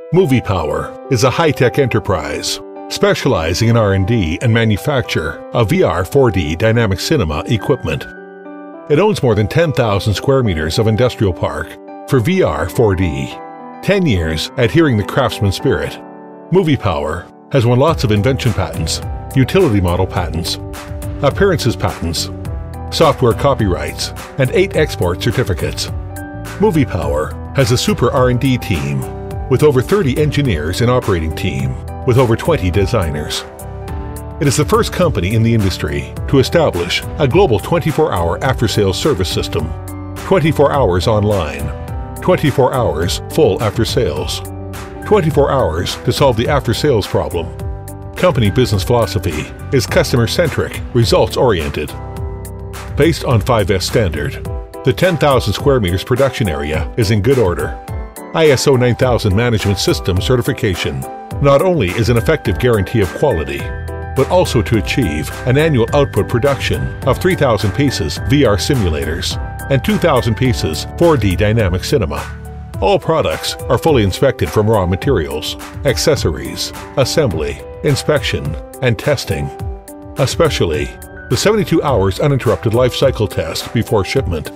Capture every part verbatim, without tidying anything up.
MoviePower is a high-tech enterprise specializing in R and D and manufacture of V R four D dynamic cinema equipment. It owns more than ten thousand square meters of industrial park for V R four D. ten years adhering the craftsman spirit, MoviePower has won lots of invention patents, utility model patents, appearances patents, software copyrights, and eight export certificates. MoviePower has a super R and D team with over thirty engineers and operating team with over twenty designers. It is the first company in the industry to establish a global twenty-four hour after-sales service system, twenty-four hours online, twenty-four hours full after-sales, twenty-four hours to solve the after-sales problem. Company business philosophy is customer-centric, results-oriented. Based on five S standard, the ten thousand square meters production area is in good order. I S O nine thousand Management System certification not only is an effective guarantee of quality, but also to achieve an annual output production of three thousand pieces V R simulators and two thousand pieces four D dynamic cinema. All products are fully inspected from raw materials, accessories, assembly, inspection, and testing. Especially the seventy-two hours uninterrupted life cycle test before shipment.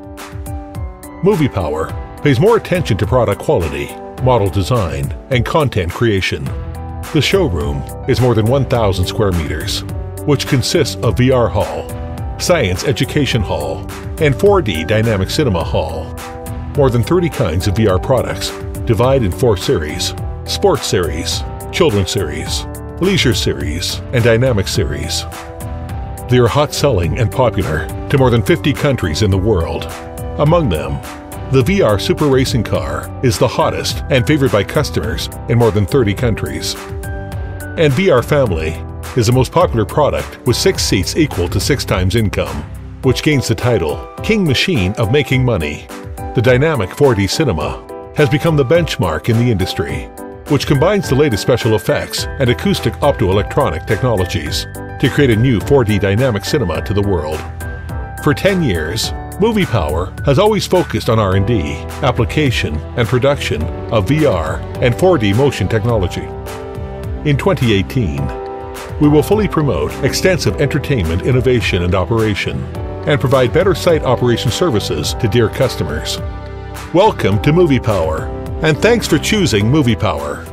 MoviePower pays more attention to product quality, model design, and content creation. The showroom is more than one thousand square meters, which consists of V R hall, science education hall, and four D dynamic cinema hall. More than thirty kinds of V R products divide in four series: Sports Series, Children's Series, Leisure Series, and Dynamic Series. They are hot selling and popular to more than fifty countries in the world. Among them, the V R Super Racing Car is the hottest and favored by customers in more than thirty countries. And V R Family is the most popular product with six seats equal to six times income, which gains the title King Machine of Making Money. The dynamic four D cinema has become the benchmark in the industry, which combines the latest special effects and acoustic optoelectronic technologies to create a new four D dynamic cinema to the world. For ten years, MoviePower has always focused on R and D, application, and production of V R and four D motion technology. In twenty eighteen, we will fully promote extensive entertainment innovation and operation, and provide better site operation services to dear customers. Welcome to MoviePower, and thanks for choosing MoviePower.